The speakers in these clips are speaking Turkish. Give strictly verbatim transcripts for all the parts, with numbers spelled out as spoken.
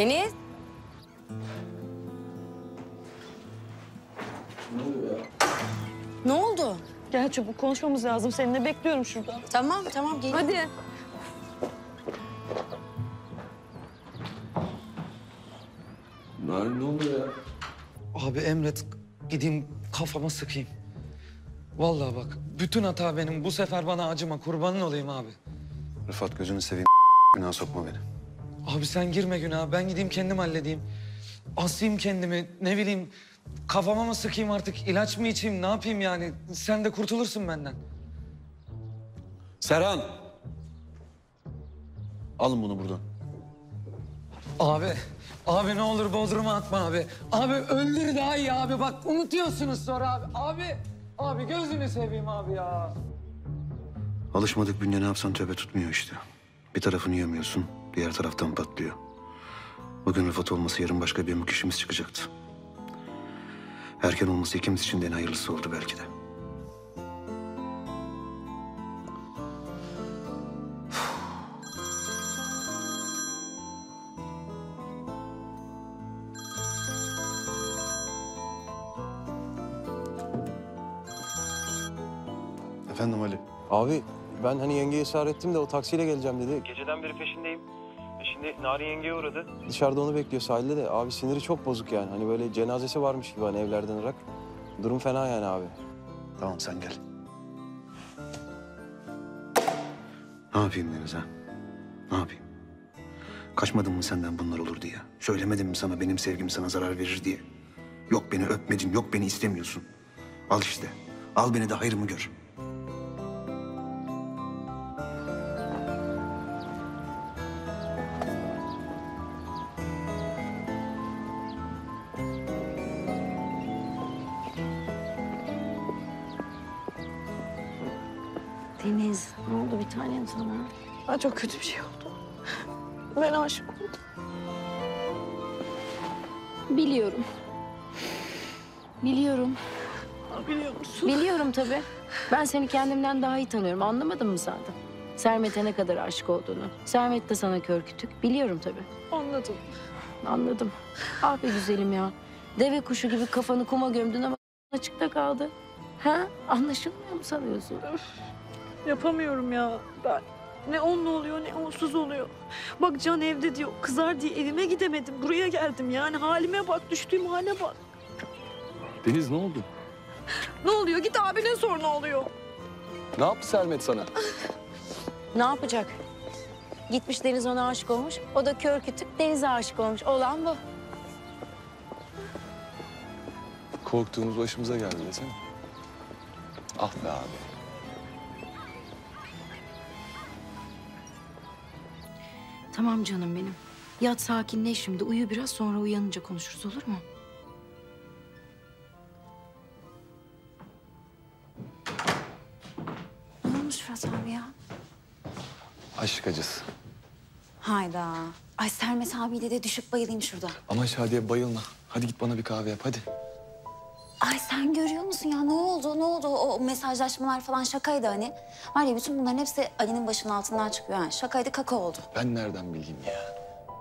Deniz. Ne oluyor ya? Ne oldu? Gel çabuk konuşmamız lazım. Seninle bekliyorum şurada. Tamam tamam gel. Hadi. Narin ne oluyor ya? Abi emret gideyim kafama sıkayım. Vallahi bak bütün hata benim. Bu sefer bana acıma, kurbanın olayım abi. Rıfat gözünü seveyim günah sokma beni. Abi sen girme günaha, ben gideyim kendim halledeyim. Asayım kendimi, ne bileyim kafama mı sıkayım artık, ilaç mı içeyim, ne yapayım yani? Sen de kurtulursun benden. Serhan! Alın bunu buradan. Abi, abi ne olur Bodrum'a atma abi. Abi öldür daha iyi abi, bak unutuyorsunuz sonra abi. Abi, abi gözünü seveyim abi ya. Alışmadık bünye ne yapsan tövbe tutmuyor işte. Bir tarafını yemiyorsun, diğer taraftan patlıyor. Bugün Rıfat olması yarın başka bir yamuk işimiz çıkacaktı. Erken olması ikimiz için de en hayırlısı oldu belki de. Efendim Ali. Abi ben hani yengeye ısrar ettim de o taksiyle geleceğim dedi. Geceden beri peşindeyim. E şimdi Narin yengeye uğradı. Dışarıda onu bekliyor sahilde de. Abi siniri çok bozuk yani. Hani böyle cenazesi varmış gibi hani evlerden ırak. Durum fena yani abi. Tamam sen gel. Ne yapayım Deniz ha? Ne yapayım? Kaçmadın mı senden bunlar olur diye? Söylemedim mi sana benim sevgim sana zarar verir diye? Yok beni öpmedin, yok beni istemiyorsun. Al işte. Al beni de hayrımı gör. Deniz ne oldu bir tanem sana? Aa, çok kötü bir şey oldu. Ben aşık oldum. Biliyorum. Biliyorum. Aa, biliyor musun? Biliyorum tabii. Ben seni kendimden daha iyi tanıyorum. Anlamadın mı sandın? Sermet'e ne kadar aşık olduğunu. Sermet de sana kör kütük. Biliyorum tabii. Anladım. Anladım. Ah be güzelim ya. Deve kuşu gibi kafanı kuma gömdün ama açıkta kaldı. Ha? Anlaşılmıyor mu sanıyorsun? Yapamıyorum ya ben. Ne onunla oluyor ne onsuz oluyor. Bak Can evde diyor. Kızar diye evime gidemedim. Buraya geldim yani. Halime bak, düştüğüm hale bak. Deniz ne oldu? Ne oluyor? Git abine sor ne oluyor. Ne yaptı Sermet sana? Ne yapacak? Gitmiş Deniz ona aşık olmuş. O da kör kütük Deniz'e aşık olmuş. Olan bu. Korktuğumuz başımıza geldi desene. Ah be abi. Tamam canım benim. Yat sakinleş şimdi. Uyu biraz sonra uyanınca konuşuruz olur mu? Ne olmuş Fırat abi ya? Aşk acısı. Hayda. Ay Sermet abiyle de düşüp bayılayım şurada. Ama Şadiye bayılma. Hadi git bana bir kahve yap hadi. Ay sen görüyor musun ya? Ne oldu? Ne oldu? O mesajlaşmalar falan şakaydı hani. Var ya bütün bunların hepsi Ali'nin başının altından çıkıyor. Yani şakaydı kaka oldu. Ben nereden bileyim ya?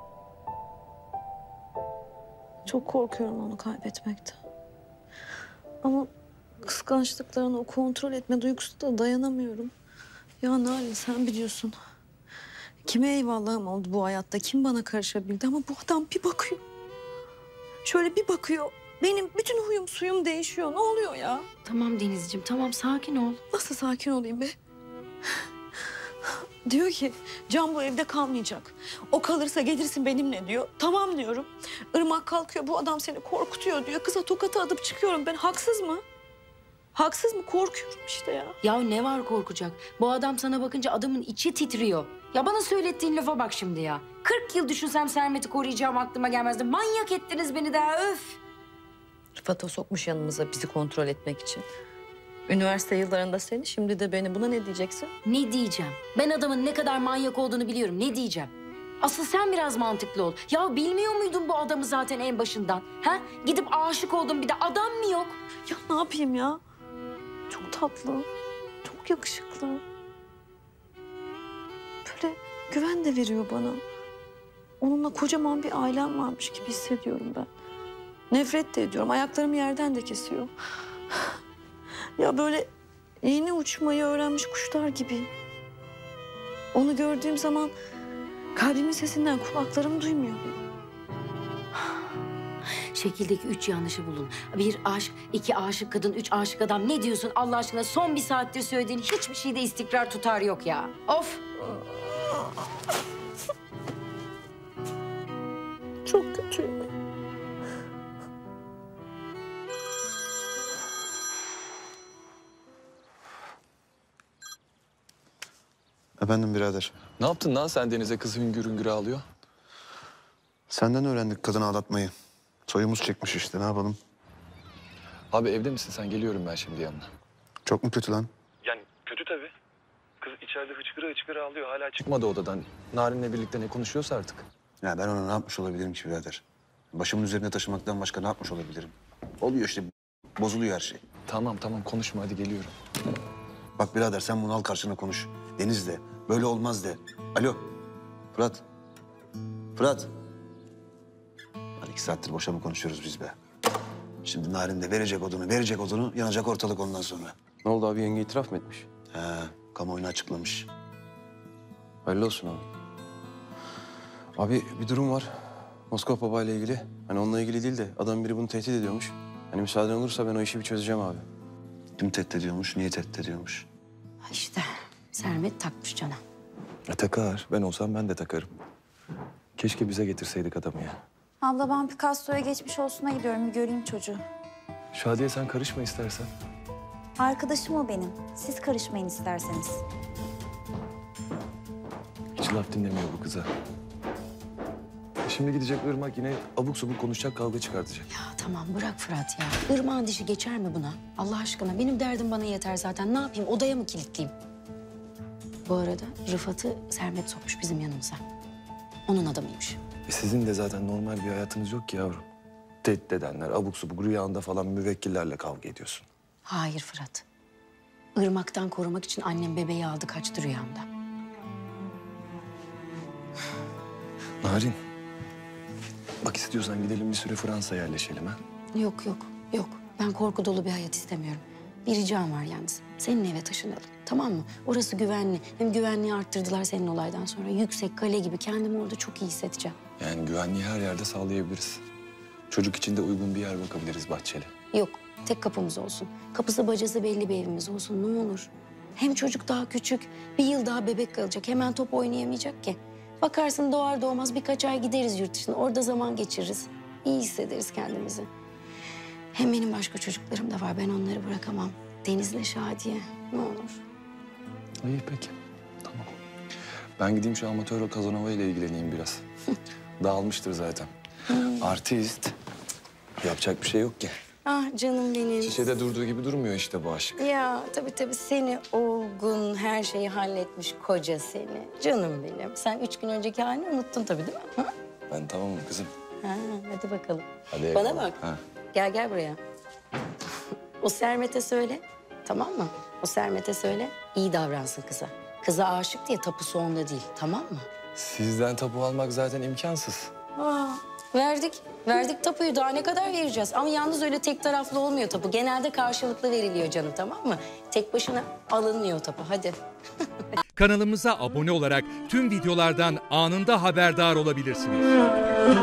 Çok korkuyorum onu kaybetmekten. Ama kıskançlıklarını, o kontrol etme duygusuna da dayanamıyorum. Ya Nalan sen biliyorsun. Kime eyvallahım oldu bu hayatta? Kim bana karışabildi? Ama bu adam bir bakıyor. Şöyle bir bakıyor. Benim bütün huyum suyum değişiyor. Ne oluyor ya? Tamam Denizciğim tamam sakin ol. Nasıl sakin olayım be? Diyor ki Can bu evde kalmayacak. O kalırsa gelirsin benimle diyor. Tamam diyorum. Irmak kalkıyor bu adam seni korkutuyor diyor. Kıza tokatı atıp çıkıyorum ben. Haksız mı? Haksız mı? Korkuyorum işte ya. Ya ne var korkacak? Bu adam sana bakınca adamın içi titriyor. Ya bana söylettiğin lafa bak şimdi ya. Kırk yıl düşünsem Sermet'i koruyacağım aklıma gelmezdi. Manyak ettiniz beni daha öf. Rıfat'ı sokmuş yanımıza bizi kontrol etmek için. Üniversite yıllarında seni, şimdi de beni. Buna ne diyeceksin? Ne diyeceğim? Ben adamın ne kadar manyak olduğunu biliyorum. Ne diyeceğim? Asıl sen biraz mantıklı ol. Ya bilmiyor muydun bu adamı zaten en başından? Ha? Gidip aşık oldun bir de adam mı yok? Ya ne yapayım ya? Çok tatlı, çok yakışıklı. Böyle güven de veriyor bana. onunla kocaman bir ailem varmış gibi hissediyorum ben. Nefret de ediyorum. Ayaklarım yerden de kesiyor. Ya böyle yeni uçmayı öğrenmiş kuşlar gibi. Onu gördüğüm zaman kalbimin sesinden kulaklarım duymuyor benim. Şekildeki üç yanlışı bulun. Bir aşk, iki aşık kadın, üç aşık adam. Ne diyorsun Allah aşkına? Son bir saattir söylediğin hiçbir şeyde istikrar tutar yok ya. Of! Çok kötüyüm. Efendim birader. Ne yaptın lan sen Deniz'e, kız hüngür hüngür ağlıyor? Senden öğrendik kadını ağlatmayı. Soyumuz çekmiş işte, ne yapalım? Abi evde misin sen? Geliyorum ben şimdi yanına. Çok mu kötü lan? Yani kötü tabii. Kız içeride hıçkıra hıçkıra ağlıyor. Hala çıkmadı odadan. Narin'le birlikte ne konuşuyorsa artık. Ya ben ona ne yapmış olabilirim ki birader? Başımın üzerine taşımaktan başka ne yapmış olabilirim? Oluyor işte, bozuluyor her şey. Tamam tamam konuşma hadi geliyorum. Bak birader sen bunu al karşına konuş. Deniz de, böyle olmaz de. Alo, Fırat. Fırat. Lan iki saattir boşa mı konuşuyoruz biz be? Şimdi Narin de verecek odunu, verecek odunu, yanacak ortalık ondan sonra. Ne oldu abi, yenge itiraf mı etmiş? He, kamuoyuna açıklamış. Hayırlı olsun abi. Abi bir durum var. Moskova Baba ile ilgili. Hani onunla ilgili değil de adam biri bunu tehdit ediyormuş. Hani müsaaden olursa ben o işi bir çözeceğim abi. Kim tehdit ediyormuş, niye tehdit ediyormuş? İşte Sermet takmış cana. E, takar. Ben olsam ben de takarım. Keşke bize getirseydik adamı ya. Abla ben Picasso'ya geçmiş olsuna gidiyorum. Bir göreyim çocuğu. Şadiye sen karışma istersen. Arkadaşım o benim. Siz karışmayın isterseniz. Hiç laf dinlemiyor bu kıza. E, Şimdi gidecek Irmak yine abuk subuk konuşacak, kavga çıkartacak. Ya tamam bırak Fırat ya. Irmağın dişi geçer mi buna? Allah aşkına benim derdim bana yeter zaten. Ne yapayım, odaya mı kilitleyeyim? Bu arada Rıfat'ı Sermet sokmuş bizim yanımıza. Onun adamıymış. E sizin de zaten normal bir hayatınız yok ki yavrum. Tehdit edenler, abuk subuk rüyanda falan müvekkillerle kavga ediyorsun. Hayır Fırat. Irmak'tan korumak için annem bebeği aldı kaçtı rüyamda. Narin, bak istiyorsan gidelim bir süre Fransa'ya yerleşelim ha. Yok yok yok. Ben korku dolu bir hayat istemiyorum. Bir ricam var yalnız. Senin eve taşınalım. Tamam mı? Orası güvenli. Hem güvenliği arttırdılar senin olaydan sonra. Yüksek kale gibi kendimi orada çok iyi hissedeceğim. Yani güvenliği her yerde sağlayabiliriz. Çocuk için de uygun bir yer bakabiliriz bahçeli. Yok. Tek kapımız olsun. Kapısı bacası belli bir evimiz olsun. Ne olur. Hem çocuk daha küçük. Bir yıl daha bebek kalacak. Hemen top oynayamayacak ki. Bakarsın doğar doğmaz birkaç ay gideriz yurt dışına. Orada zaman geçiririz. İyi hissederiz kendimizi. Hem benim başka çocuklarım da var. Ben onları bırakamam. Deniz'le Şadiye. Ne olur. İyi peki. Tamam. Ben gideyim şu amatör Kazanova ile ilgileneyim biraz. Dağılmıştır zaten. Artist. Yapacak bir şey yok ki. Ah canım benim. Şişede durduğu gibi durmuyor işte bu aşk. Ya tabii tabii seni olgun, her şeyi halletmiş koca seni. Canım benim. Sen üç gün önceki halini unuttun tabii değil mi? Ha, Ben tamamım kızım. ha hadi bakalım. Hadi Bana eyvallah. bak. Ha. Gel gel buraya. O Sermet'e söyle. Tamam mı? O Sermet'e söyle. İyi davransın kıza. Kıza aşık diye tapusu onda değil. Tamam mı? Sizden tapu almak zaten imkansız. Aa, verdik. Verdik tapuyu. Daha ne kadar vereceğiz? Ama yalnız öyle tek taraflı olmuyor tapu. Genelde karşılıklı veriliyor canım, tamam mı? Tek başına alınmıyor tapu. Hadi. Kanalımıza abone olarak tüm videolardan anında haberdar olabilirsiniz.